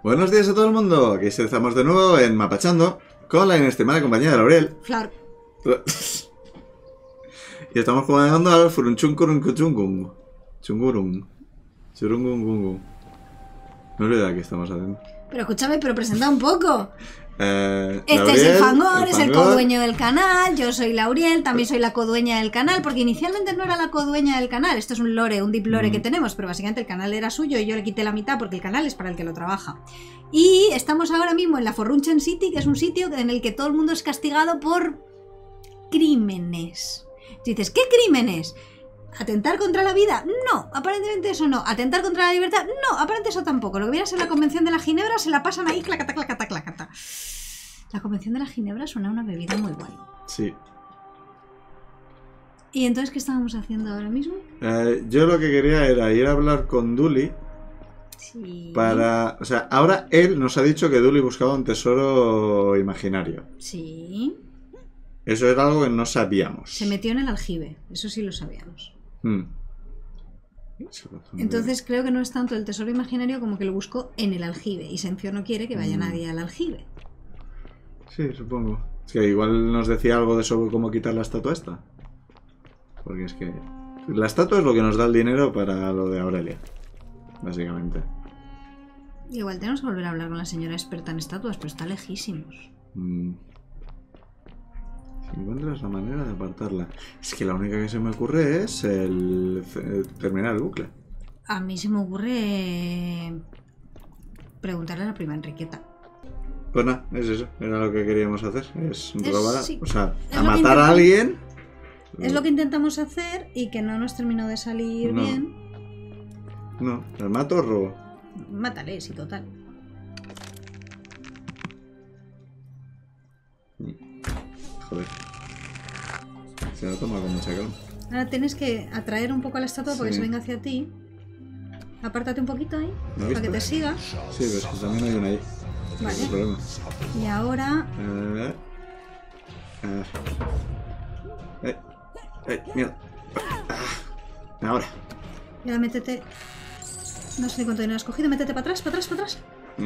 Buenos días a todo el mundo, aquí estamos de nuevo en Mapachando con la inestimada compañía de Laurel. Flar. Y estamos jugando al Furunchunkurunkuchungung. Chungurung. Churungungungu. No olvida qué estamos haciendo. Pero escúchame, pero presenta un poco. Este Lauriel, es el Fangor, es el Fangor. codueño del canal. Yo soy Lauriel, también soy la codueña del canal, porque inicialmente no era la codueña del canal. Esto es un lore, un deep lore que tenemos, pero básicamente el canal era suyo y yo le quité la mitad porque el canal es para el que lo trabaja. Y estamos ahora mismo en la Forrunchen City, que es un sitio en el que todo el mundo es castigado por crímenes. Dices, ¿qué crímenes? ¿Atentar contra la vida? No, aparentemente eso no. ¿Atentar contra la libertad? No, aparentemente eso tampoco. Lo que viene a ser la Convención de la Ginebra se la pasan ahí, clacata, clacata, clacata. La Convención de la Ginebra suena a una bebida muy guay. Sí. ¿Y entonces qué estábamos haciendo ahora mismo? Yo lo que quería era ir a hablar con Dully Sí. para... O sea, ahora él nos ha dicho que Dully buscaba un tesoro imaginario. Sí. Eso era algo que no sabíamos. Se metió en el aljibe, eso sí lo sabíamos. Entonces creo que no es tanto el tesoro imaginario como que lo buscó en el aljibe. Y Sencio no quiere que vaya nadie al aljibe. Sí, supongo. Es que igual nos decía algo de sobre cómo quitar la estatua esta. Porque es que... La estatua es lo que nos da el dinero para lo de Aurelia. Básicamente. Igual tenemos que volver a hablar con la señora experta en estatuas, pero está lejísimos. Si encuentras la manera de apartarla. Es que la única que se me ocurre es el terminar el bucle. A mí se me ocurre preguntarle a la prima Enriqueta. Pues nada, es eso. Era lo que queríamos hacer. Es robar, sí. o sea, Es a lo que matar a alguien. Es lo que intentamos hacer y que no nos terminó de salir No. bien. No, el mato o robo. Mátale, sí, total. Joder. Se lo toma con mucha calma. Ahora tienes que atraer un poco a la estatua porque Sí. se venga hacia ti. Apártate un poquito ahí, ¿Me has para que visto? te siga. Sí, pero es que también hay una ahí. No hay Vale. problema. Y ahora... Mierda. Ahora. Y ahora métete... No sé cuánto dinero has cogido. Métete para atrás, para atrás, para atrás.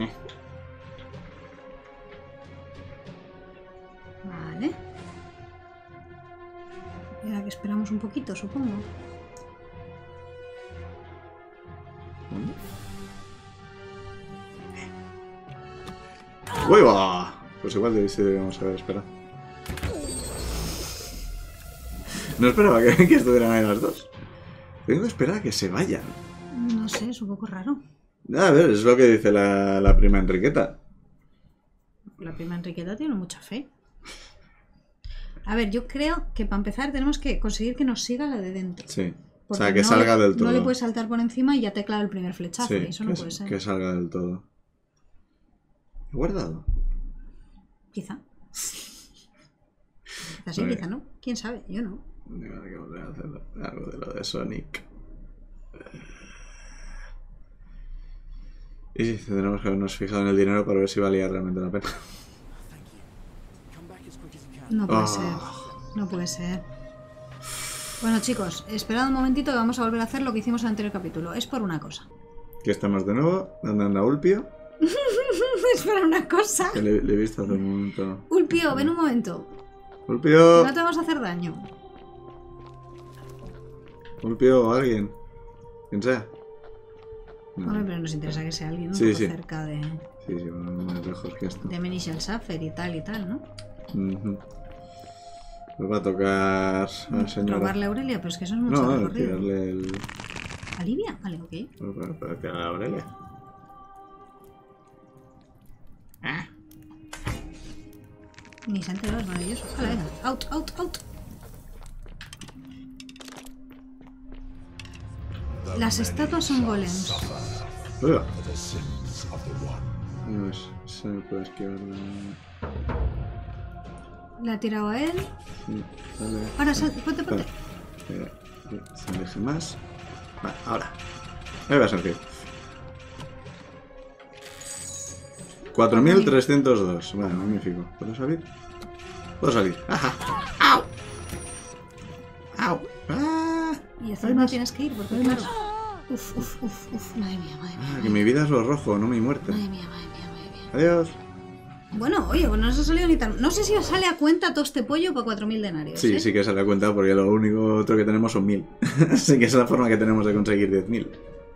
Vale. Y ahora que esperamos un poquito, supongo. ¡Hueva! Pues igual debíamos haber esperado. No esperaba que estuvieran ahí las dos. Tengo que esperar a que se vayan. No sé, es un poco raro. A ver, es lo que dice la prima Enriqueta. La prima Enriqueta tiene mucha fe. A ver, yo creo que para empezar tenemos que conseguir que nos siga la de dentro. Sí. O Porque sea, que no salga le- del todo. No le puedes saltar por encima y ya te clava el primer flechazo. Sí, Y eso no puede ser. que salga del todo. ¿He guardado? Quizá. Quizá sí, Vale. quizá no. ¿Quién sabe? Yo no. Tengo que volver a hacer algo de lo de Sonic. Y sí, tendremos que habernos fijado en el dinero para ver si valía realmente la pena. No puede Ah. ser. No puede ser. Bueno, chicos, esperad un momentito que vamos a volver a hacer lo que hicimos en el anterior capítulo. Es por una cosa. Aquí estamos de nuevo, andando a Ulpio. Es por una cosa. Que le he visto hace un momento. Ulpio, ven un momento. Que ¡Ulpio! no te vamos a hacer daño. ¡Ulpio! ¿Alguien? Quien sea. No. Hombre, pero nos interesa que sea alguien un Sí, poco sí. cerca de Sí, bueno, no más lejos que esto. Menish el Safer y tal, ¿no? Ujú. Nos va a tocar a la señora. Robarle a Aurelia, pero es que eso es mucho No, recorrido. tirarle el... ¿Alivia? Vale, ok. Para tirarle a Aurelia. Ni se ha enterado, es maravilloso. Vale, venga. Out, out, out. Las estatuas son golems. ¡Uy! No es, se me puede esquivar la... Le ha tirado a él. Sí, dale. Ahora, ponte, ponte. Espera, que se aleje más. Vale, ahora. Ahí va a salir. 4.302. Vale, magnífico. ¿Puedo salir? Puedo salir. ¡Ajá! ¡Au! ¡Au! ¡Ah! Y Hay encima más. tienes que ir, porque claro. Uf, uf, uf, uf. Madre mía, madre mía. Ah, que mi vida es lo rojo, no mi muerte. Madre mía, madre mía. Adiós. Bueno, oye, pues no nos ha salido ni tan... No sé si os sale a cuenta todo este pollo para 4.000 denarios. Sí, sí que se da cuenta porque lo único otro que tenemos son 1000. Así que esa es la forma que tenemos de conseguir 10.000.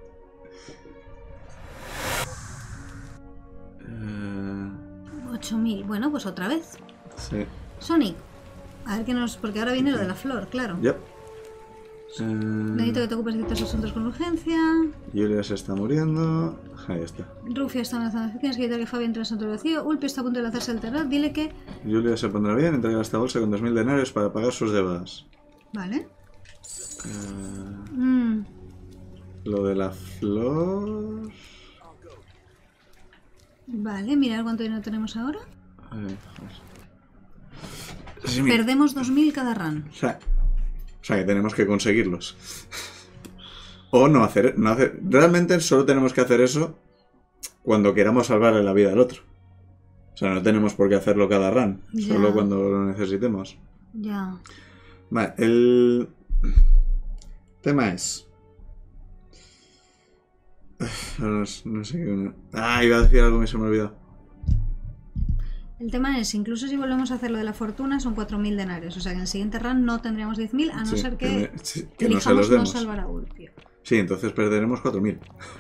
8.000. Bueno, pues otra vez. Sí. Sonic. A ver qué nos... Porque ahora viene lo de la flor, claro. Yep. Necesito que te ocupes de estos asuntos con urgencia. Julia se está muriendo. Ahí está. Rufia está en la zona. Tienes que evitar que Fabi entre en el centro vacío. Ulpi está a punto de lanzarse al terror. Dile que... Julia se pondrá bien, entrega esta bolsa con 2.000 denarios para pagar sus deudas. Vale. Lo de la flor... Vale, mirad cuánto dinero tenemos ahora. Joder. Sí, mira. Perdemos 2.000 cada run. O sea, que tenemos que conseguirlos. O no hacer... Realmente solo tenemos que hacer eso cuando queramos salvarle la vida al otro. O sea, no tenemos por qué hacerlo cada run. Ya. Solo cuando lo necesitemos. Ya. Vale, el tema es... No sé qué... iba a decir algo y se me olvidó. El tema es, incluso si volvemos a hacer lo de la fortuna, son 4.000 denarios. O sea que en el siguiente run no tendríamos 10.000, a no Sí, ser que, que no se elijamos los no demos. salvar a Ulpio. Sí, entonces perderemos 4.000.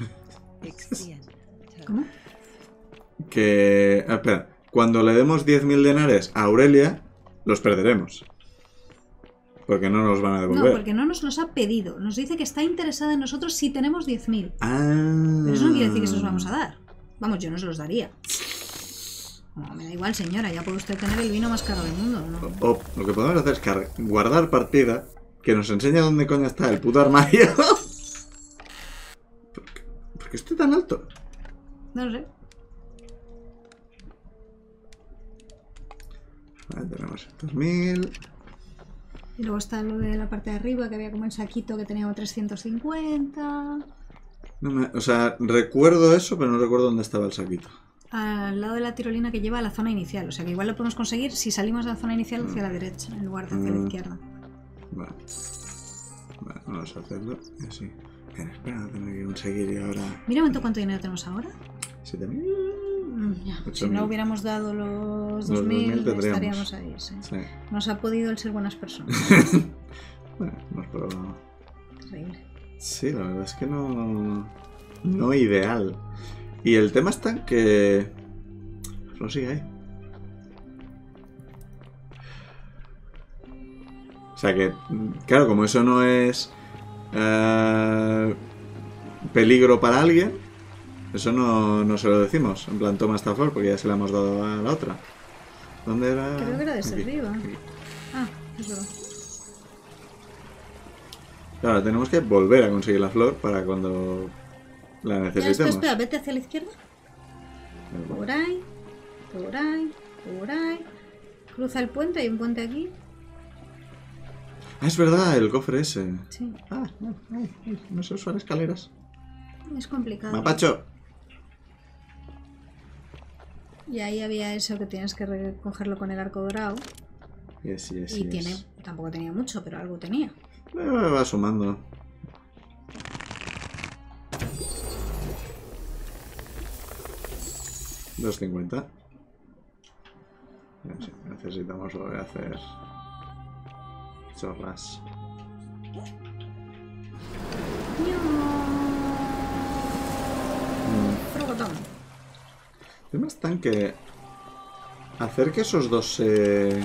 ¿Cómo? Que... espera, cuando le demos 10.000 denares a Aurelia, los perderemos. Porque no nos van a devolver. No, porque no nos los ha pedido. Nos dice que está interesada en nosotros si tenemos 10.000. Ah. Pero eso no quiere decir que se los vamos a dar. Vamos, yo no se los daría. No, me da igual, señora, ya puede usted tener el vino más caro del mundo, ¿no? O lo que podemos hacer es guardar partida, que nos enseña dónde coño está el puto armario. ¿Por qué estoy tan alto? No lo sé. Vale, tenemos estos 1000. Y luego está lo de la parte de arriba, que había como el saquito que tenía 350. O sea, recuerdo eso, pero no recuerdo dónde estaba el saquito. Al lado de la tirolina que lleva a la zona inicial. O sea que igual lo podemos conseguir si salimos de la zona inicial hacia la derecha, en lugar de hacia la izquierda. Vale. Vale, vamos a hacerlo. Y así. Espera, tengo que conseguir y ahora... Mira un momento cuánto dinero tenemos ahora. 7.000. Ya. Si 8.000. no hubiéramos dado los 2.000 2.000, tendríamos. estaríamos ahí. Sí. Sí. Nos ha podido el ser buenas personas. Bueno, hemos probado. Increíble. Sí, la verdad es que no ideal. Y el tema está en que... Lo sigue ahí. O sea que, claro, como eso no es peligro para alguien, eso no se lo decimos. En plan, toma esta flor porque ya se la hemos dado a la otra. ¿Dónde era? Creo que era de ese Aquí, arriba. aquí. Ah, es verdad. Claro, tenemos que volver a conseguir la flor para cuando la Ya, necesitemos. espera, vete hacia la izquierda. Por ahí, por ahí, por ahí. Cruza el puente, hay un puente aquí. Ah, es verdad, el cofre ese. Sí, No sé usar escaleras. es complicado. Mapacho. Y ahí había eso que tienes que recogerlo con el arco dorado. Yes, Y tiene, tampoco tenía mucho, pero algo tenía. Va sumando. $2.50. Sí, necesitamos volver a hacer chorras. Frogotón. El tema está en que hacer que esos dos se...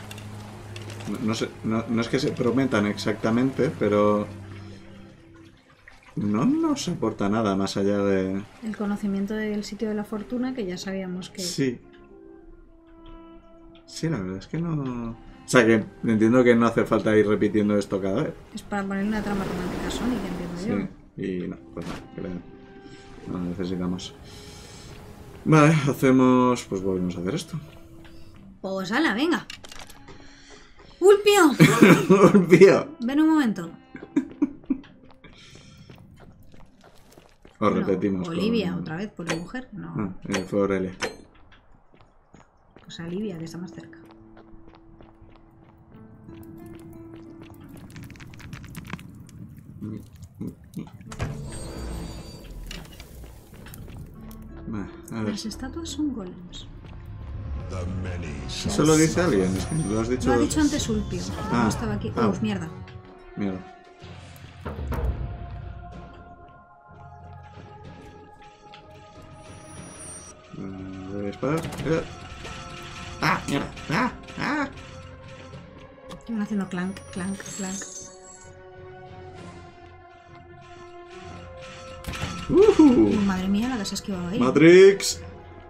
No es que se prometan exactamente, pero no nos aporta nada más allá de... El conocimiento del sitio de la fortuna, que ya sabíamos que... Sí. Sí, la verdad es que no... O sea, que entiendo que no hace falta ir repitiendo esto cada vez. Es para ponerle una trama romántica a Sonic, entiendo yo. Sí. Y no, pues no, creo. No lo necesitamos. Vale, hacemos... Pues volvemos a hacer esto. Pues ala, venga. ¡Ulpio! ¡Ulpio! Ven un momento. Os Bueno, repetimos. Olivia, con... otra vez, por la mujer. No, fue Aurelia. pues Olivia, que está más cerca. Vale. A ver. Las estatuas son golems. Eso lo dice alguien, es que lo has dicho. Lo ha dicho antes Ulpio. Ah. No estaba aquí. Ah. Uf, mierda. Mierda. Voy a disparar. ¡Ah! ¡Mierda! ¡Ah! ¡Ah! Van haciendo clank, clank, clank. Madre mía, la que se ha esquivado ahí. ¡Matrix!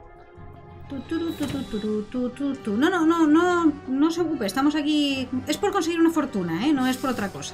No se ocupe, estamos aquí. Es por conseguir una fortuna, ¿eh? No es por otra cosa.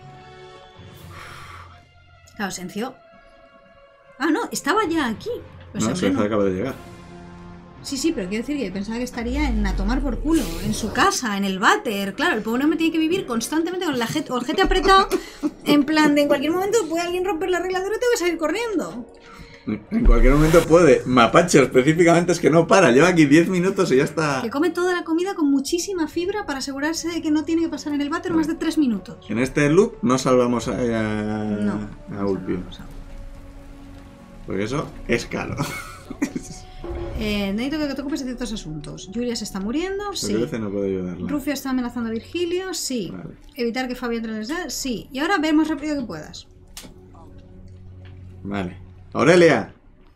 Claro, Sencio. Ah, no, estaba ya aquí. Pues No, hombre, se no. acaba de llegar. Sí, sí, pero quiero decir que yo pensaba que estaría en a tomar por culo, en su casa, en el váter. Claro, el pobre hombre tiene que vivir constantemente con el ojete apretado, en plan de en cualquier momento puede alguien romper la regladora y tengo que salir corriendo. En cualquier momento puede. Mapache específicamente es que no para. Lleva aquí 10 minutos y ya está. Que come toda la comida con muchísima fibra para asegurarse de que no tiene que pasar en el váter más de 3 minutos. En este loop no salvamos a Ulpio. Porque eso es caro. Necesito que te ocupes de ciertos asuntos. Julia se está muriendo, sí. Veces no puedo ayudarla. Rufio está amenazando a Virgilio, sí. Vale. Evitar que Fabio entre en el set, sí. Y ahora ve más rápido que puedas. Vale. ¡Aurelia!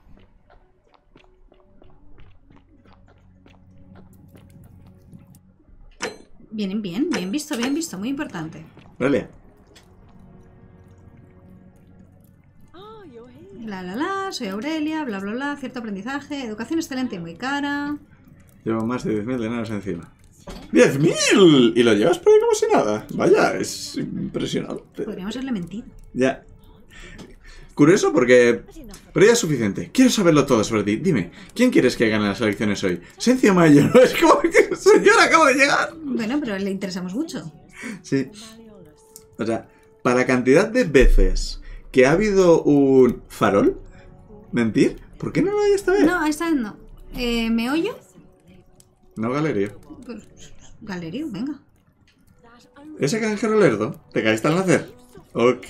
Bien visto, muy importante. ¡Aurelia! Soy Aurelia, bla bla bla, cierto aprendizaje, educación excelente y muy cara. Llevo más de 10.000 denarios encima. ¡10.000! Y lo llevas por ahí como si nada. Vaya, es impresionante. Podríamos haberle mentido. Ya. Curioso porque... Pero ya es suficiente. Quiero saberlo todo sobre ti. Dime, ¿quién quieres que gane las elecciones hoy? Sencio Mayo. Es como que... Señor, acabo de llegar. Bueno, pero le interesamos mucho. Sí. O sea, para cantidad de veces que ha habido un farol, mentir, ¿por qué no lo hay esta vez? No, esta vez no. ¿Meollo? No, Galerio. Pues, Galerio, venga. ¿Ese granjero lerdo? ¿Te caíste al nacer? Ok.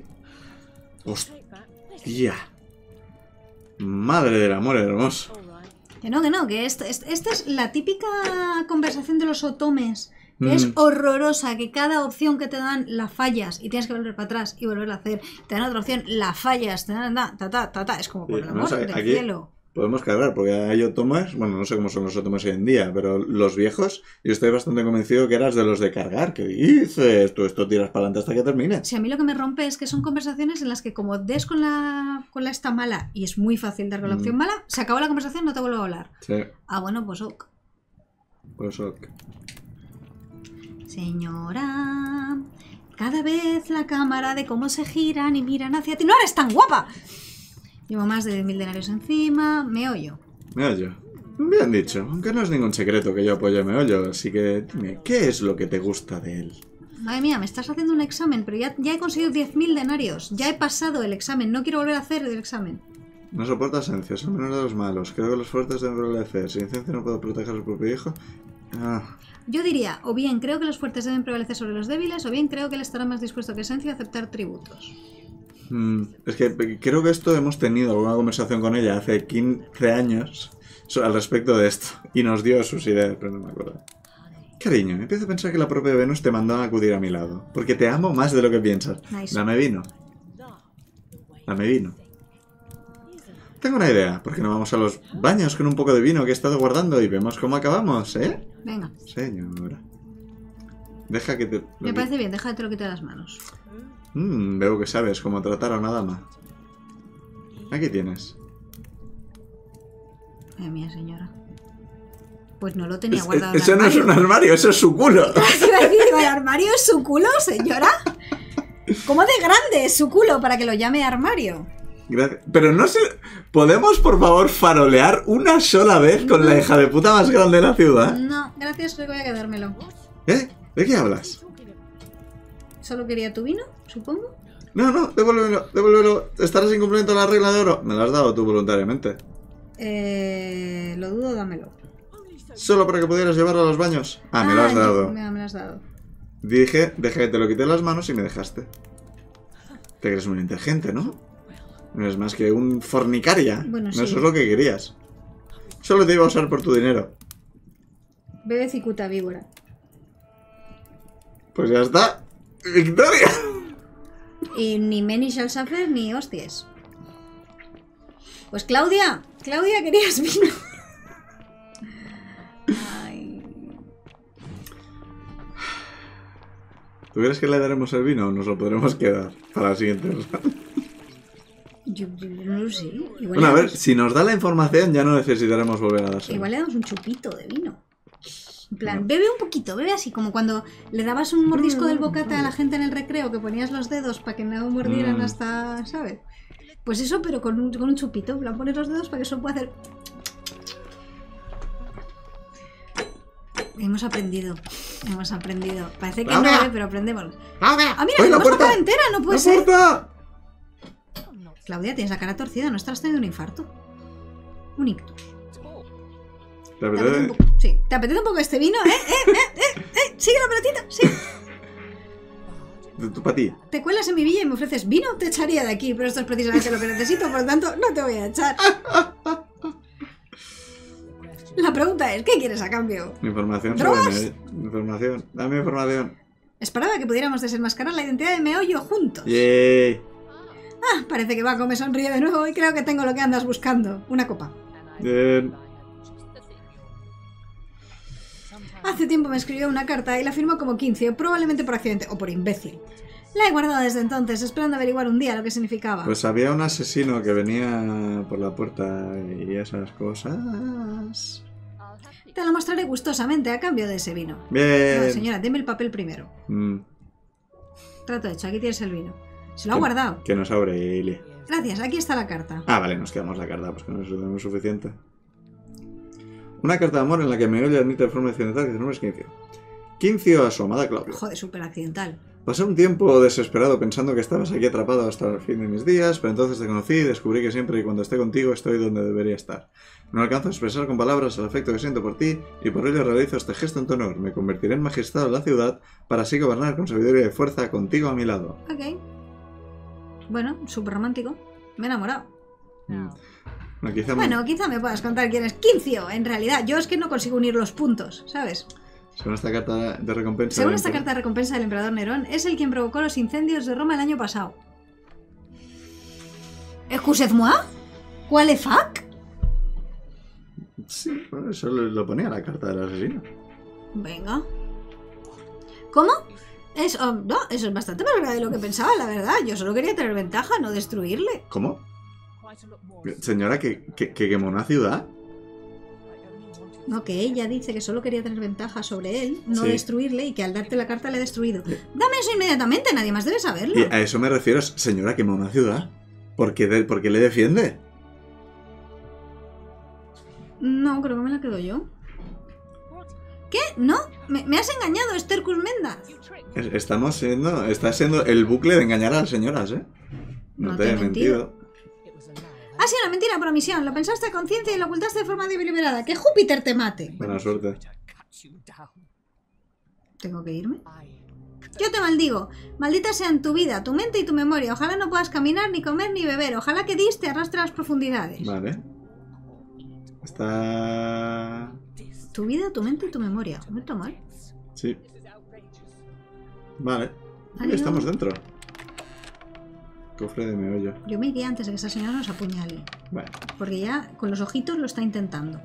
Hostia. Madre del amor hermoso. Que no, que esta es la típica conversación de los otomes. Que es horrorosa, que cada opción que te dan la fallas y tienes que volver para atrás y volverla a hacer. Te dan otra opción, la fallas, te dan es como por el amor del aquí cielo. podemos cargar, porque hay otomes, bueno, no sé cómo son los otomes hoy en día, pero los viejos, yo estoy bastante convencido que eras de los de cargar. ¿Qué dices? Tú esto tiras para adelante hasta que termine. Si a mí lo que me rompe es que son conversaciones en las que como des con la esta mala, y es muy fácil dar con la opción mala, se acabó la conversación, no te vuelvo a hablar. Sí. Ah, bueno, pues ok. Pues ok. Señora, cada vez la cámara de cómo se giran y miran hacia ti. ¡No eres tan guapa! Llevo más de 10.000 denarios encima. Meollo. Meollo. Bien dicho, aunque no es ningún secreto que yo apoyo a Meollo, así que dime, ¿qué es lo que te gusta de él? Madre mía, me estás haciendo un examen, pero ya he conseguido 10.000 denarios. Ya he pasado el examen, no quiero volver a hacer el examen. No soporta Sencio, es el menor de los malos. Creo que los fuertes deben prevalecer. Sin Sencio no puedo proteger a su propio hijo. Yo diría, o bien creo que los fuertes deben prevalecer sobre los débiles, o bien creo que él estará más dispuesto que Sencio a aceptar tributos. Es que creo que esto hemos tenido alguna conversación con ella hace 15 años al respecto de esto. Y nos dio sus ideas, pero no me acuerdo. Cariño, empiezo a pensar que la propia Venus te mandó a acudir a mi lado. Porque te amo más de lo que piensas. Nice. Dame vino. Dame vino. Tengo una idea. ¿Por qué no vamos a los baños con un poco de vino que he estado guardando y vemos cómo acabamos, eh? Venga. Señora. Deja que te... Me parece bien, déjate te lo quite de las manos. Veo que sabes cómo tratar a una dama. Aquí tienes. Madre mía, señora. Pues no lo tenía guardado en el Eso no es armario. un armario, eso es su culo. ¿El armario es su culo, señora? ¿Cómo de grande es su culo para que lo llame armario? Gracias. Pero no sé... ¿Podemos, por favor, farolear una sola vez con la hija de puta más grande de la ciudad? No, gracias, voy a quedármelo. ¿Eh? ¿De qué hablas? ¿Solo quería tu vino, supongo? No, devuélvelo, devuélvelo. Estarás incumpliendo la regla de oro. Me la has dado tú voluntariamente. Lo dudo, dámelo. Solo para que pudieras llevarlo a los baños. Me lo has dado. Me lo has dado. Dije, deja que te lo quité de las manos y me dejaste. Te crees muy inteligente, ¿no? No es más que un fornicaria. Bueno, No, sí. eso es lo que querías. Solo te iba a usar por tu dinero. Bebe cicuta víbora. Pues ya está. ¡Victoria! Y ni Meni shall suffer ni hostias. Pues Claudia, querías vino. Ay. ¿Tú crees que le daremos el vino o nos lo podremos quedar para la siguiente ronda? Yo no lo sé. Igual, Bueno, a le ver, damos, si nos da la información ya no necesitaremos volver a dárselo. igual le damos un chupito de vino. En plan, bebe un poquito, bebe así, como cuando le dabas un mordisco del bocata a la gente en el recreo, que ponías los dedos para que no mordieran hasta, ¿sabes? Pues eso, pero con un chupito. En plan, pones los dedos para que eso pueda hacer... Hemos aprendido. Parece que ¡Claudia! no, pero aprendemos. ¡Claudia! Ah, mira, ¡Oye, la la hemos puerta! tocado entera, no puede ¡La ser. puerta! Claudia, tienes la cara torcida, ¿no estás teniendo un infarto? Un ictus. ¿Te ¿Te apetece un apetece? poco? Sí. ¿Te apetece un poco este vino? Sigue la pelotita, sí. De tu patilla. Te cuelas en mi villa y me ofreces vino, te echaría de aquí, pero esto es precisamente lo que necesito, por lo tanto, no te voy a echar. La pregunta es, ¿qué quieres a cambio? Información ¿Drogas? sobre información. Dame información. Esperaba que pudiéramos desenmascarar la identidad de Meollo juntos. Yay. Ah, parece que Baco me sonríe de nuevo y creo que tengo lo que andas buscando. Una copa. Bien. Hace tiempo me escribió una carta y la firmó como Quincio, probablemente por accidente o por imbécil. La he guardado desde entonces, esperando averiguar un día lo que significaba. Pues había un asesino que venía por la puerta y esas cosas. Te lo mostraré gustosamente a cambio de ese vino. Bien. No, señora, deme el papel primero. Trato hecho, aquí tienes el vino. Se lo ha guardado. Que nos abre, Ilia. Gracias, aquí está la carta. Ah, vale, nos quedamos la carta, pues con eso tenemos suficiente. Una carta de amor en la que Meollo admite de forma accidental que su nombre es Quincio. Quincio a su amada Claudia. Joder, súper accidental. Pasé un tiempo desesperado pensando que estabas aquí atrapado hasta el fin de mis días, pero entonces te conocí y descubrí que siempre y cuando esté contigo estoy donde debería estar. No alcanzo a expresar con palabras el afecto que siento por ti y por ello realizo este gesto en tu honor. Me convertiré en magistrado de la ciudad para así gobernar con sabiduría y fuerza contigo a mi lado. Ok. Bueno, súper romántico. Me he enamorado. No, quizá Bueno, quizá me puedas contar quién es Quincio. En realidad, yo es que no consigo unir los puntos, ¿sabes? según esta carta de recompensa... Según esta carta de recompensa del emperador Nerón, es el quien provocó los incendios de Roma el año pasado. ¿Excusez-moi? ¿Cuál le fac? Sí, bueno, eso lo ponía la carta del asesino. Venga. ¿Cómo? No, eso es bastante más grave de lo que pensaba, la verdad. Yo solo quería tener ventaja, no destruirle. ¿Cómo? Señora, ¿que quemó una ciudad? No, que ella dice que solo quería tener ventaja sobre él, no Sí. destruirle, y que al darte la carta le he destruido. Dame eso inmediatamente, nadie más debe saberlo. Y a eso me refiero, señora, quemó una ciudad. ¿Por qué le defiende? No, creo que me la quedo yo. ¿Qué? ¿No? ¿Me has engañado, Estercus Mendas? Está siendo el bucle de engañar a las señoras, ¿eh? No te he mentido. Ha sido una mentira por omisión. Lo pensaste a conciencia y lo ocultaste de forma deliberada. ¡Que Júpiter te mate! Buena suerte. ¿Tengo que irme? Yo te maldigo. Maldita sean tu vida, tu mente y tu memoria. Ojalá no puedas caminar, ni comer, ni beber. Ojalá que Dis te arrastre a las profundidades. Vale. Está... Tu vida, tu mente y tu memoria. ¿No está mal? Sí. Vale. Adiós. Estamos dentro. Cofre de meollo. Yo me iría antes de que esa señora nos apuñale. Vale. Porque ya con los ojitos lo está intentando.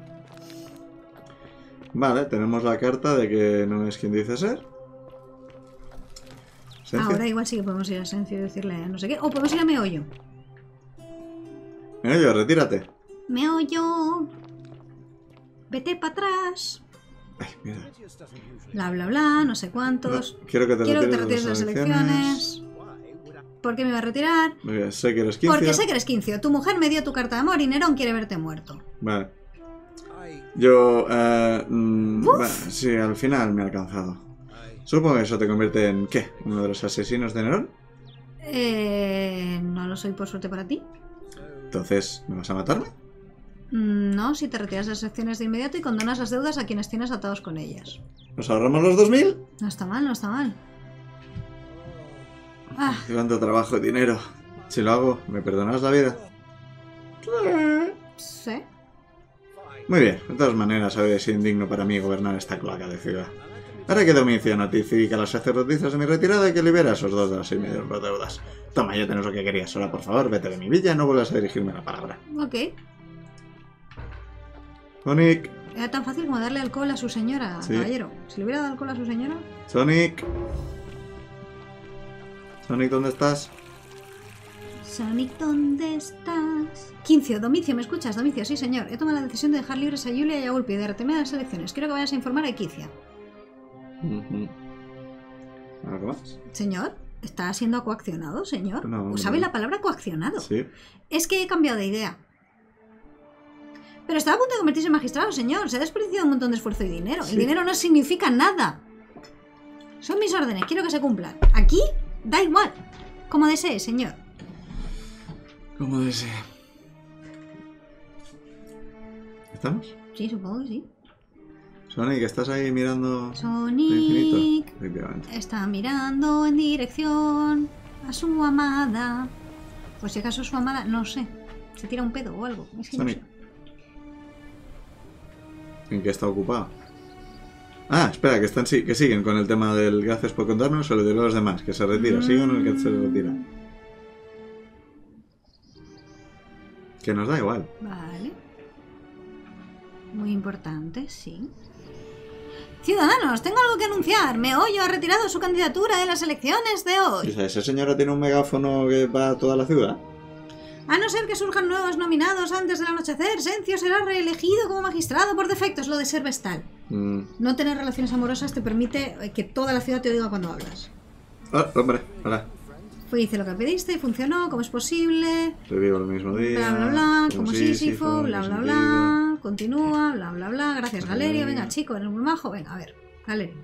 Vale, tenemos la carta de que no es quien dice ser. Esencia. Ahora igual sí que podemos ir a Sencio y decirle no sé qué. O podemos ir a Meollo. Meollo, retírate. Meollo. Vete para atrás. Ay, mira. Bla, bla, bla, no sé cuántos. No, quiero que te retires de las elecciones. ¿Por qué me iba a retirar? Mira, sé que eres 15. Porque sé que eres Quincio. Tu mujer me dio tu carta de amor y Nerón quiere verte muerto. Vale. Yo... sí, al final me ha alcanzado. Supongo que eso te convierte en... ¿qué? ¿Uno de los asesinos de Nerón? No lo soy por suerte para ti. Entonces, ¿me vas a matarme? No, si te retiras de las elecciones de inmediato y condonas las deudas a quienes tienes atados con ellas. ¿Nos ahorramos los 2000? No está mal, no está mal. Ah, Cuánto trabajo y dinero. Si lo hago, ¿me perdonarás la vida? Sí. Muy bien, de todas maneras, sabes si es indigno para mí gobernar esta cloaca de ciudad. Ahora que Domicio notifica a las sacerdotisas de mi retirada y que libera a esos 2 de las 6 millones de deudas. Toma, ya tenés lo que querías. Ahora, por favor, vete de mi villa y no vuelvas a dirigirme la palabra. Ok. Sonic. Era tan fácil como darle alcohol a su señora, Sí. caballero. Si le hubiera dado alcohol a su señora... Sonic. Sonic, ¿dónde estás? Sonic, ¿dónde estás? Quincio, Domicio, ¿me escuchas? Domicio, sí, señor. He tomado la decisión de dejar libres a Julia y a Ulpi de retener las elecciones. Quiero que vayas a informar a Equicia. ¿Algo más? Señor, ¿está siendo coaccionado, señor? No, ¿Sabe no. la palabra coaccionado? Sí. Es que he cambiado de idea. Pero estaba a punto de convertirse en magistrado, señor. Se ha desperdiciado un montón de esfuerzo y dinero. Sí. El dinero no significa nada. Son mis órdenes, quiero que se cumplan. Aquí, da igual. Como desee, señor. Como desee. ¿Estamos? Sí, supongo que sí. Sonic, ¿estás ahí mirando el Sonic infinito? Efectivamente. está mirando en dirección a su amada. Por si acaso su amada, no sé. Se tira un pedo o algo. Es que no Sonic. sé. ¿En qué está ocupado? Ah, espera, que están que siguen con el tema del gracias por contarnos, se lo diré a los demás, que se retira. Siguen en el que se retira. Que nos da igual. Vale. Muy importante, sí. Ciudadanos, tengo algo que anunciar. Meollo ha retirado su candidatura en las elecciones de hoy. ¿Esa señora tiene un megáfono que va a toda la ciudad? A no ser que surjan nuevos nominados antes del anochecer, Sencio será reelegido como magistrado por defecto. Es lo de ser vestal. No tener relaciones amorosas te permite que toda la ciudad te oiga cuando hablas. Oh, hombre, hola. Hice lo que pediste y funcionó. ¿Cómo es posible? Revivo el mismo día. Bla, bla, bla. Como Sísifo, Sísifo. Bla, no bla, sentido. bla. Continúa. Bla, bla, bla. Gracias, Galerio. Venga, chico, eres muy majo. Venga, a ver. Galerio.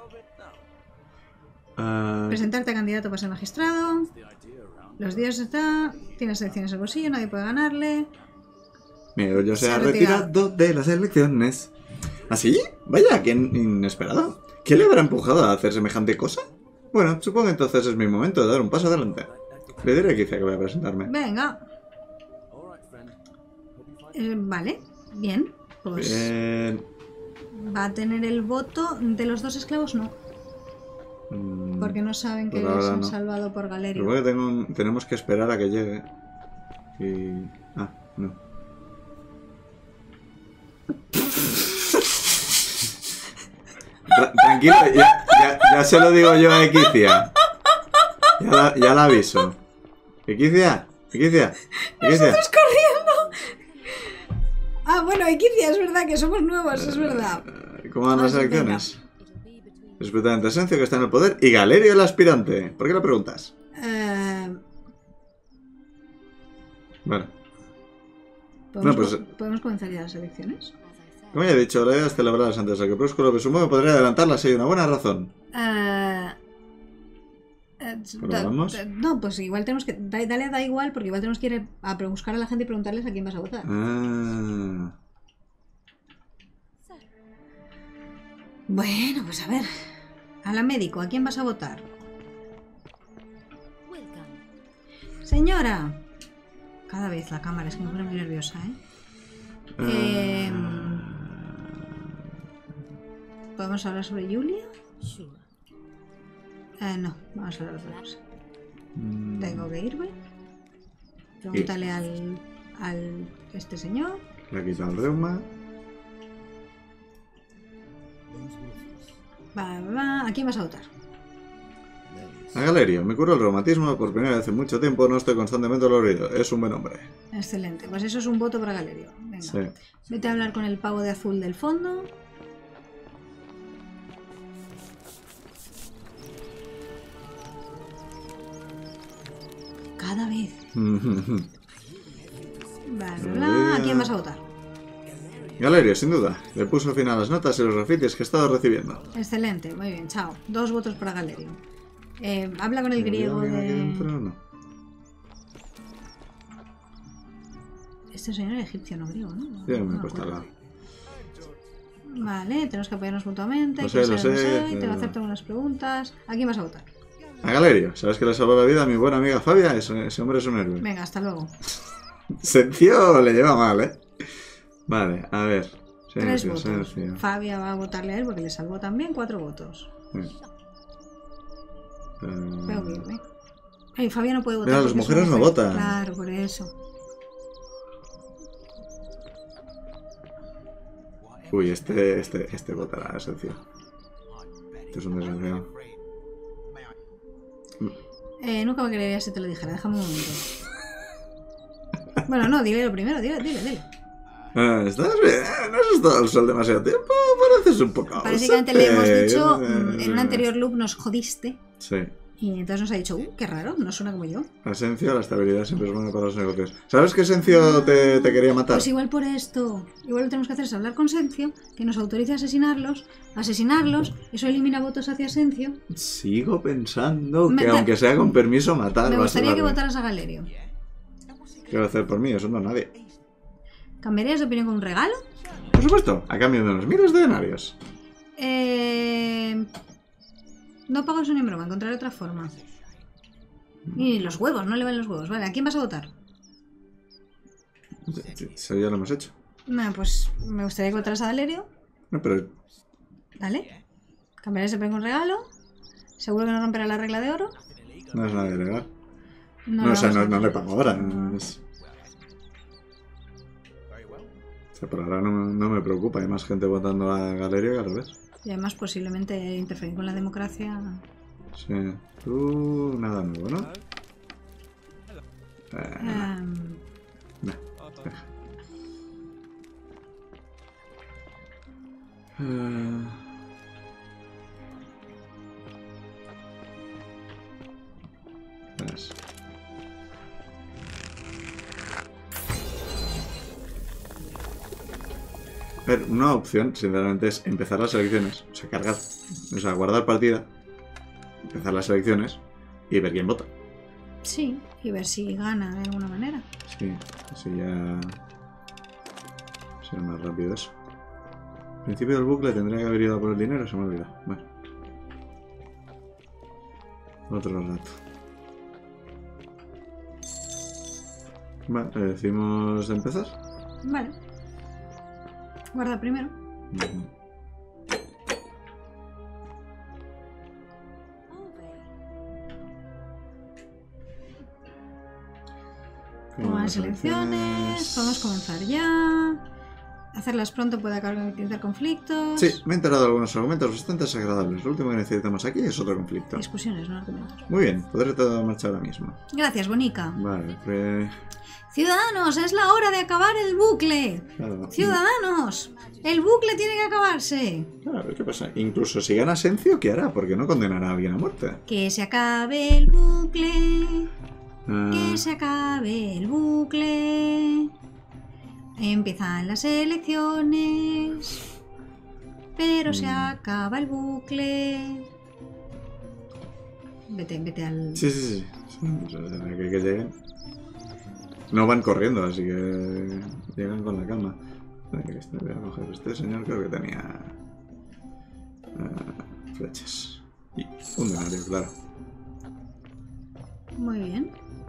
Presentarte a candidato para ser magistrado. Los días está. Tienes elecciones en el bolsillo, nadie puede ganarle. Mira, yo se Se ha ha retirado. retirado de las elecciones. ¿Así? Vaya, qué inesperado. ¿Qué le habrá empujado a hacer semejante cosa? Bueno, supongo que entonces es mi momento de dar un paso adelante. Le diré a Kizia que voy a presentarme. Venga. Vale, bien. Pues Bien. va a tener el voto de los 2 esclavos, no. Porque no saben que Por les ahora han no. salvado por Galerio. Luego que tenemos que esperar a que llegue. Y... Ah, no. Tranquilo, ya se lo digo yo a Equicia. Ya la aviso. Equicia. ¡Nosotros corriendo! Ah, bueno, Equicia, es verdad que somos nuevos, es verdad. ¿Cómo van las Ah, sí, elecciones? Respetamente Sencio, que está en el poder, y Galerio el aspirante. ¿Por qué lo preguntas? Bueno, ¿Podemos comenzar ya las elecciones? como ya he dicho, la idea es celebrarlas antes de que Prósculo presumo podría adelantarlas si hay una buena razón. ¿Probamos? No, pues igual tenemos que... Dale, da igual, porque igual tenemos que ir a buscar a la gente y preguntarles a quién vas a votar. Ah, Bueno, pues a ver. A la médico, ¿a quién vas a votar? Señora. Cada vez la cámara, es que me pone muy nerviosa, ¿eh? ¿Podemos hablar sobre Julia? No, vamos a hablar de otra cosa. Tengo que irme. Pregúntale al este señor. le ha quitado el reuma. ¿A quién vas a votar? A Galerio, me curo el reumatismo por primera vez en mucho tiempo, no estoy constantemente dolorido. Es un buen hombre. Excelente, pues eso es un voto para Galerio. Venga. Sí. Vete a hablar con el pavo de azul del fondo. Cada vez. ¿A quién vas a votar? Galerio, sin duda. Le puso fin a las notas y los grafitis que he estado recibiendo. Excelente, muy bien, chao. 2 votos para Galerio. Habla con el griego ¿Hay alguien aquí de... dentro o no? Este señor era egipcio, no griego, ¿no? Ya No me he me puesto al acuerdo. lado. Vale, tenemos que apoyarnos mutuamente. Lo ¿Quién sé, sabe? lo sé, Te va a pero- hacerte algunas preguntas. ¿A quién vas a votar? A Galerio. ¿Sabes que le salvó la vida a mi buena amiga Fabia? Ese hombre es un héroe. Venga, hasta luego. Sencio le lleva mal, ¿eh? Vale, a ver. 3 votos. Sencio. Fabia va a votarle a él porque le salvó también 4 votos. Veo que irme. Ay, Fabia no puede votar. Mira, las porque es mujeres no mujer. votan. Claro, por eso. Uy, este votará, Sencio. Este es un desgraciado. Nunca me creería si te lo dijera. Déjame un momento. Bueno, no, dile lo primero. Dile. ¿Estás bien? ¿No has estado al sol demasiado tiempo? Pareces un poco Básicamente ausente. le hemos dicho, en un anterior loop nos jodiste. Sí. Y entonces nos ha dicho, qué raro, no suena como yo. Asencio, la estabilidad siempre es buena para los negocios. ¿Sabes que Sencio te quería matar? Pues igual por esto. Igual lo que tenemos que hacer es hablar con Sencio, que nos autorice a asesinarlos, eso elimina votos hacia Sencio. Sigo pensando que aunque sea con permiso matar... Me gustaría que va a ser votaras a Galerio. ¿Qué va a hacer por mí? Eso no nadie. ¿Cambiarías de opinión con un regalo? Por supuesto, a cambio de unos miles de denarios. No pago eso ni en broma, encontraré otra forma. Y los huevos, no le van los huevos. Vale, ¿a quién vas a votar? Eso ya lo hemos hecho. Bueno, pues me gustaría que votaras a Galerio. No, pero... Dale. ¿Cambiarías de opinión con un regalo? ¿Seguro que no romperá la regla de oro? No es nada ilegal. No, No, o sea, vamos a no hacer. le pago ahora. O sea, por ahora no me preocupa. Hay más gente votando a Galerio que al revés. Y además posiblemente interferir con la democracia. Sí. Tú... nada nuevo, ¿no? Nah, deja. Verás. A ver, una opción, sinceramente, es empezar las elecciones, o sea, cargar, o sea, guardar partida, empezar las elecciones y ver quién vota. Sí, y ver si gana de alguna manera. Sí, así ya será más rápido eso. Al principio del bucle tendría que haber ido a por el dinero, se me ha olvidado. Bueno. Otro rato. Vale, le decimos de empezar. Vale. Guarda primero. Como las elecciones, podemos comenzar ya. Hacerlas pronto puede acabar conflictos. Sí, me he enterado de algunos argumentos bastante desagradables. Lo último que necesitamos aquí es otro conflicto. Discusiones, no argumentos. Muy bien, podré todo marchar ahora mismo. Gracias, Bonica. Vale, pues... Ciudadanos, es la hora de acabar el bucle. Claro. Ciudadanos, el bucle tiene que acabarse. Claro, ¿qué pasa? Incluso si gana Sencio, ¿qué hará? Porque no condenará a alguien a muerte. Que se acabe el bucle. Ah, Que se acabe el bucle. Empiezan las elecciones. Pero se acaba el bucle. Vete al... sí. Que lleguen. No van corriendo, así que llegan con la calma. Voy a coger este señor, creo que tenía flechas. Y un denario, claro. Muy bien.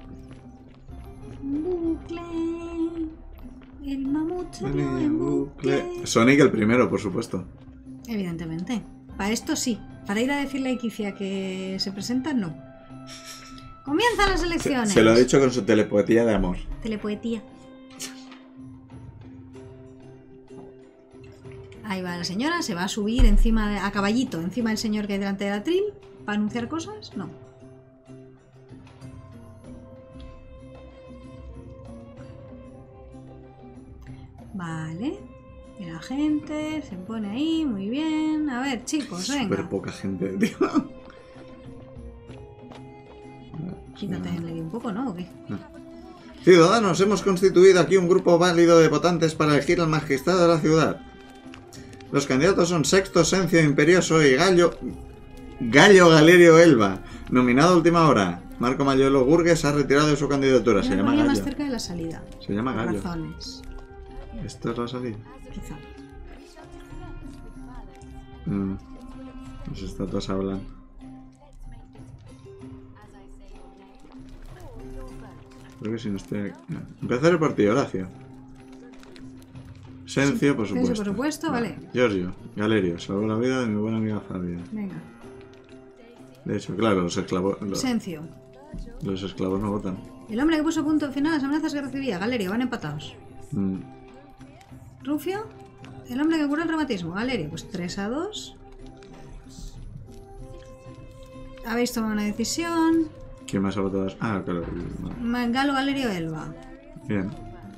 Bucle. El mamut salió en bucle. Sonic el primero, por supuesto. Evidentemente. Para esto sí. Para ir a decirle a Iquicia que se presenta, no. Comienzan las elecciones. Se lo ha dicho con su telepoetía de amor. Telepoetía. Ahí va la señora, se va a subir encima a caballito, encima del señor que hay delante de la tril, para anunciar cosas. No. Vale. Y la gente se pone ahí, muy bien. A ver, chicos, venga. Súper poca gente, tío. Quítate el medio un poco, ¿no? ¿O qué? Ciudadanos, hemos constituido aquí un grupo válido de votantes para elegir al magistrado de la ciudad. Los candidatos son Sexto, Sencio, Imperioso y Gallo Galerio Elba, nominado a última hora. Marco Mayuelo Gurgues ha retirado de su candidatura. Se Me llama ponía Gallo. más cerca de la salida. Se llama Por Gallo. razones, ¿Esto es la salida? quizá. Las estatuas hablan. Creo que si no estoy aquí. Empezaré por ti, Horacio. Sencio, por supuesto. Sencio, por supuesto, vale. Giorgio, Galerio, salvó la vida de mi buena amiga Fabia. Venga. De hecho, claro, los esclavos Sencio. no votan. El hombre que puso punto final a las amenazas que recibía. Galerio, van empatados. Rufio. El hombre que curó el reumatismo. Galerio, pues 3-2. Habéis tomado una decisión. ¿Quién más ha votado? Ah, claro. Galo, Galerio, Elba. Bien.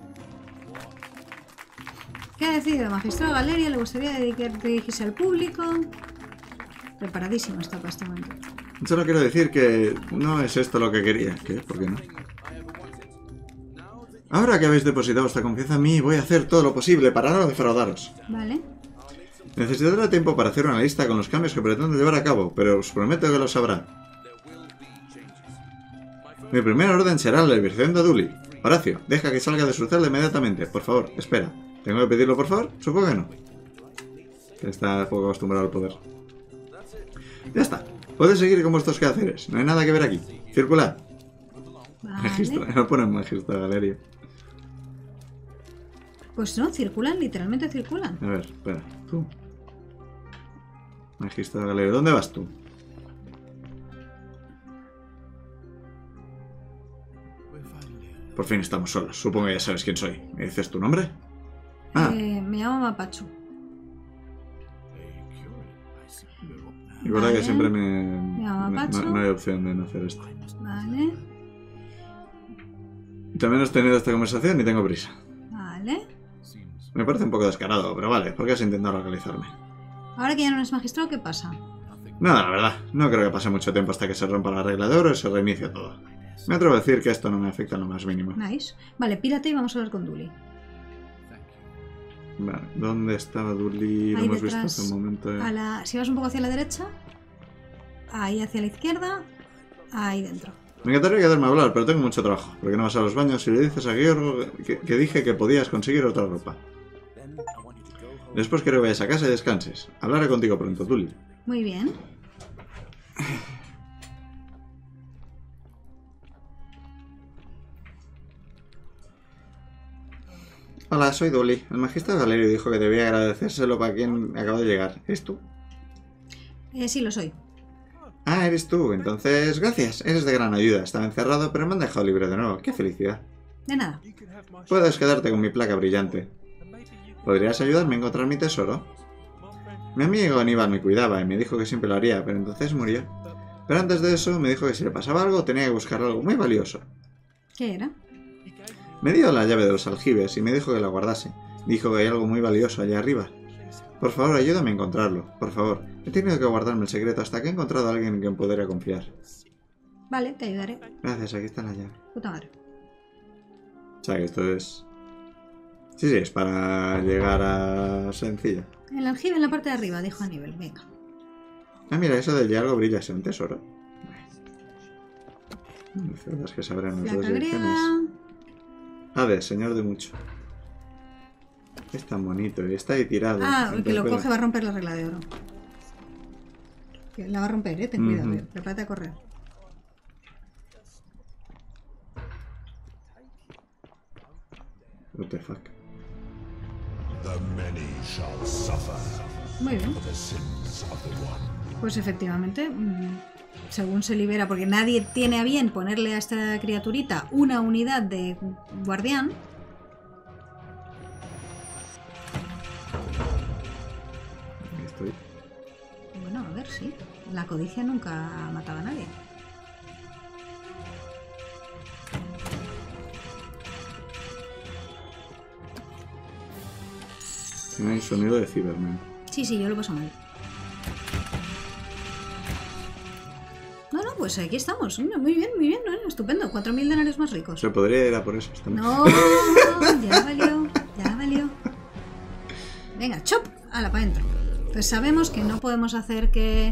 ¿Qué ha decidido? Magistrado Galerio, le gustaría dirigirse al público. Preparadísimo está para este momento. Solo quiero decir que no es esto lo que quería. ¿Qué? ¿Por qué no? Ahora que habéis depositado esta confianza en mí, voy a hacer todo lo posible para no defraudaros. Vale. Necesitaré tiempo para hacer una lista con los cambios que pretendo llevar a cabo, pero os prometo que lo sabrá. Mi primera orden será la liberación de Dully. Horacio, deja que salga de su celda inmediatamente. Por favor, espera. ¿Tengo que pedirlo, por favor? Supongo que no. Está poco acostumbrado al poder. Ya está. Podéis seguir con vuestros quehaceres. No hay nada que ver aquí. Circulad. Vale. No ponen magistrado Galerio. Pues no, circulan, literalmente circulan. A ver, espera. Tú. Magistrado Galerio. ¿Dónde vas tú? Por fin estamos solos. Supongo que ya sabes quién soy. ¿Me dices tu nombre? Ah, Me llamo Mapachu. recuerda que siempre Mapacho. no hay opción de no hacer esto. Vale. También has tenido esta conversación y tengo prisa. Vale. Me parece un poco descarado, pero vale, porque has intentado localizarme. Ahora que ya no eres magistrado, ¿qué pasa? Nada, la verdad. No creo que pase mucho tiempo hasta que se rompa la regla de oro y se reinicie todo. Me atrevo a decir que esto no me afecta en lo más mínimo. Nice. Vale, pírate y vamos a hablar con Dully. Vale, ¿dónde estaba Dully? Lo Ahí hemos visto detrás, hace un momento. Si vas un poco hacia la derecha, ahí hacia la izquierda, ahí dentro. Me encantaría quedarme a hablar, pero tengo mucho trabajo. ¿Por qué no vas a los baños y le dices a Georg que dije que podías conseguir otra ropa? Después quiero que vayas a casa y descanses. Hablaré contigo pronto, Dully. Muy bien. Hola, soy Dully. El magistrado Galerio dijo que debía agradecérselo para quien acaba de llegar. ¿Es tú? Sí, lo soy. Ah, eres tú. Entonces, gracias. Eres de gran ayuda. Estaba encerrado, pero me han dejado libre de nuevo. ¡Qué felicidad! De nada. Puedes quedarte con mi placa brillante. ¿Podrías ayudarme a encontrar mi tesoro? Mi amigo Aníbal me cuidaba y me dijo que siempre lo haría, pero entonces murió. Pero antes de eso me dijo que si le pasaba algo tenía que buscar algo muy valioso. ¿Qué era? Me dio la llave de los aljibes y me dijo que la guardase. Dijo que hay algo muy valioso allá arriba. Por favor, ayúdame a encontrarlo. Por favor. He tenido que guardarme el secreto hasta que he encontrado a alguien en quien podría confiar. Vale, te ayudaré. Gracias, aquí está la llave. Puta madre. O sea que esto es... Sí, es para llegar a sencilla. El aljibe en la parte de arriba, dijo Aníbal. Venga. Ah, mira, eso del algo brilla, es un tesoro. Es que sabrán las dos Placa direcciones. griega. Hades, señor de mucho. Es tan bonito y está ahí tirado. Ah, el que lo Entonces, coge va a romper la regla de oro. Que la va a romper, ten cuidado. Prepárate a correr. What the fuck. The many shall suffer Muy bien. for the sins of the one. Pues efectivamente, según se libera, porque nadie tiene a bien ponerle a esta criaturita una unidad de guardián. Ahí estoy. Bueno, a ver, sí. La codicia nunca mataba a nadie. Tiene ahí sonido de Cyberman. Sí, sí, yo lo paso mal. No, pues aquí estamos. Mira, muy bien, ¿no? Estupendo. 4.000 denarios más ricos. Se podría ir a por eso. No, ya valió. Venga, chop, ala, para adentro. Pues sabemos que no podemos hacer que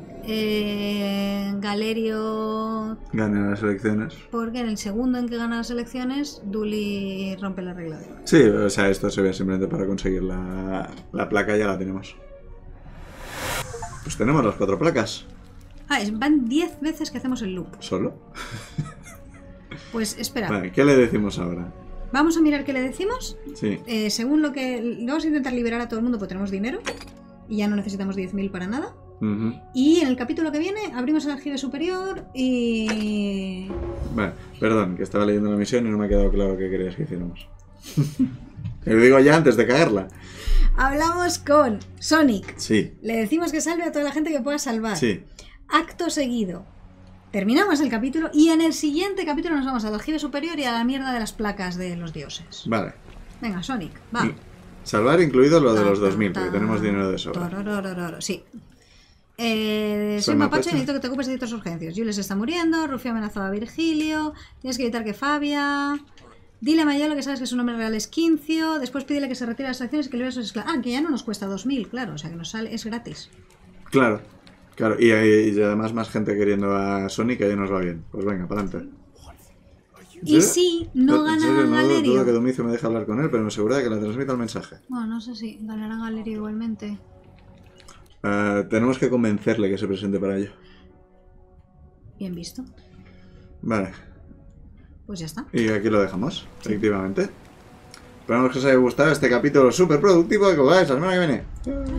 Galerio... Gane las elecciones. Porque en el segundo en que gana las elecciones, Dully rompe la regla de oro. Sí, o sea, esto se ve simplemente para conseguir la placa, ya la tenemos. Pues tenemos las 4 placas. Ah, van 10 veces que hacemos el loop. ¿Solo? Pues espera, Vale, ¿qué le decimos ahora? vamos a mirar qué le decimos. Sí. Según lo que... Vamos a intentar liberar a todo el mundo porque tenemos dinero. Y ya no necesitamos 10.000 para nada. Ujú. Y en el capítulo que viene abrimos el aljibe superior y... Vale, perdón, que estaba leyendo la misión y no me ha quedado claro qué querías que hiciéramos. Te lo digo ya antes de cagarla. Hablamos con Sonic. Sí, Le decimos que salve a toda la gente que pueda salvar. sí. Acto seguido. Terminamos el capítulo y en el siguiente capítulo nos vamos al aljibe superior y a la mierda de las placas de los dioses. Vale. Venga, Sonic, va. Y salvar incluido lo de Ta, los ta, 2000, ta. porque tenemos dinero de sobra. Tororororo, sí. Soy Soy mapache. mapache, necesito que te ocupes de ciertas urgencias. Jules está muriendo, Rufio amenazó a Virgilio, tienes que evitar que Fabia... Dile a Mayalo que sabes que su nombre real es Quincio, después pídele que se retire de las acciones y que libere a sus esclavos. Ah, que ya no nos cuesta 2.000, claro, o sea que nos sale, es gratis. Claro, claro. Y además más gente queriendo a Sonic, ahí nos va bien. Pues venga, para adelante. Y si no En gana serio, no dudo Galerio... que Domicio me deje hablar con él, pero me asegura de que le transmita el mensaje. Bueno, no sé si ganará Galerio igualmente. Tenemos que convencerle que se presente para ello. Bien visto. Vale, Pues ya está. y aquí lo dejamos, efectivamente. Esperamos que os haya gustado este capítulo súper productivo y que os veáis la semana que viene.